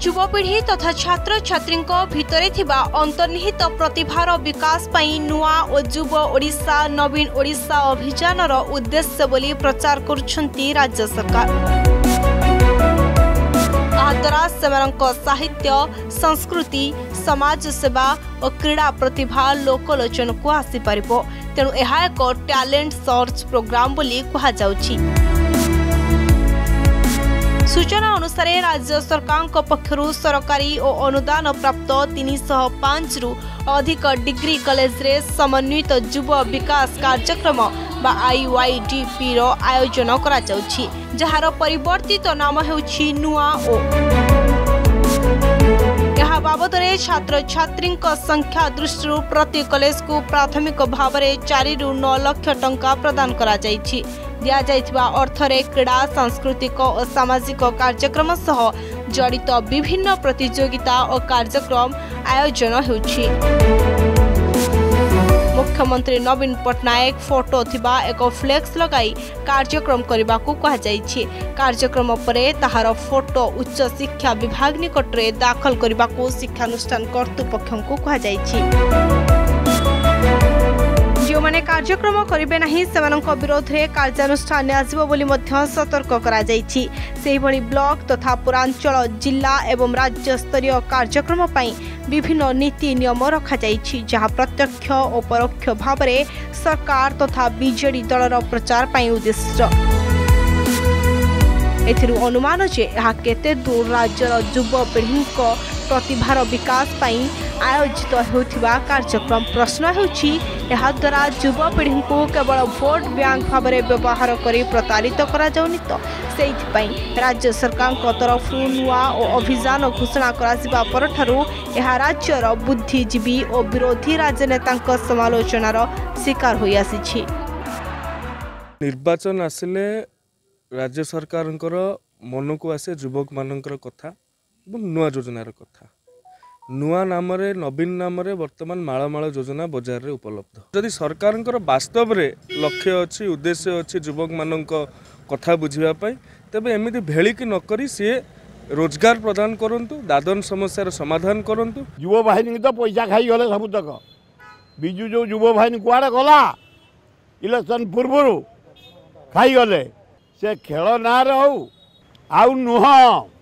युवपीढ़ी तथा छात्र छात्री भितरे थिबा अंतर्निहित प्रतिभार विकास पई नुआ और युव ओडिशा नवीन ओडिशा अभियानर उद्देश्य बोली प्रचार करुछंती राज्य सरकार। आद्वारा सेमानक साहित्य संस्कृति समाज सेवा और क्रीड़ा प्रतिभा लोकलोचन को आसी परिबो। तेणु एहा एक टैलेंट सर्च प्रोग्राम बोली कहा जाउछि। सूचना अनुसार राज्य सरकार पक्षरु सरकारी और अनुदान प्राप्त 305 रु अधिक डिग्री कॉलेज रे समन्वित युव विकास कार्यक्रम बा IYDP रो आयोजन करा जाउछि, जहार परिवर्तित नाम हेउछि नुआ ओ। यह बाबद छात्र छात्री संख्या दृष्टि प्रति कॉलेज को प्राथमिक भाव में 4 रु 9 लाख टंका प्रदान करा जाइछि। दिया जाइथिबा अर्थरे क्रीड़ा सांस्कृतिक और सामाजिक कार्यक्रम सह जड़ित विभिन्न प्रतियोगिता और कार्यक्रम आयोजन होछि। मुख्यमंत्री नवीन पटनायक फोटो थिबा एक फ्लेक्स लगाई कार्यक्रम करने को कहा जाइछि। कार्यक्रम परे ताहार फोटो उच्च शिक्षा विभाग निकट रे दाखल करने को शिक्षानुष्ठान कर्तृपक्ष को कहा जाइछि। जो माने कार्यक्रम करिबे नाही सेमानक विरोध रे कार्यानुष्ठान आजिबो बोली मध्य सतर्क करा जाइछि। सेहि भली ब्लॉक तथा पुरांचल जिला एवं राज्य स्तरीय कार्यक्रम पई विभिन्न नीति नियम रखा जाइछि, जहां प्रत्यक्ष और परोक्ष भाव में सरकार तथा बीजेडी दलर प्रचार पई उद्दिष्ट। एथिरु अनुमान जे यह केते दूर राज्यर युव पीढ़ी प्रतिभार विकास पई आयोजित होथिबा कार्यक्रम। प्रश्न हेउछि एहा द्वारा युव पीढ़ी को केवल भोट बैंक भाव में व्यवहार कर प्रतारित करा जाउनि तो सेहि पई राज्य सरकार तरफ नुआ और अभियान घोषणा करा परठारु एहा राज्यर बुद्धिजीवी और विरोधी राजनेता समालोचनार शिकार होई आसीछि। निर्वाचन आसिले राज्य सरकार मन को आसे युवक मानकर कथा नुआ योजनार कथा। नुआ नाम नवीन नाम वर्तमान माळमाळ योजना बजार रे उपलब्ध। जदि सरकार वास्तव रे लक्ष्य अच्छी उद्देश्य अच्छी युवक मानक कथा बुझिबा पई तबे एमिति भेलिकी नकरी सी रोजगार प्रदान करंतु, दादन समस्यार समाधान करंतु। युव बाहिनी तो पैसा खाई गले सबुतक। बिजु जो युव बाहिनी कुआडे गला इलेक्शन पूर्व खाई गले से खेल ना रे आउ नुह।